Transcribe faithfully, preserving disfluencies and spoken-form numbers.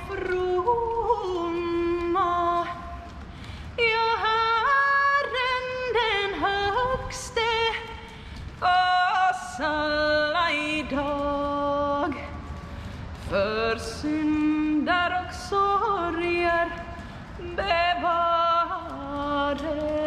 fromma. Ja, Herren den högste oss alla idag. För syndar och sorger bevare.